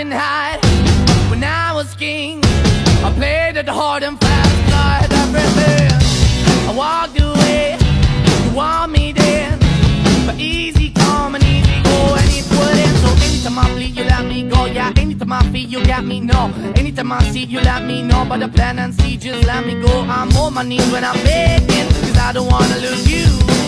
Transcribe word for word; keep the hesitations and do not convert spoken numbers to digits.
didn't hide. When I was king, I played it hard and fast. I had everything. I walked away. You want me then, but easy come and easy go, and it wouldn't. So anytime I bleed, you let me go. Yeah, anytime I feel, you got me, no. Anytime I see, you let me know. But the plan and see, just let me go. I'm on my knees when I'm begging, cause I don't wanna lose you.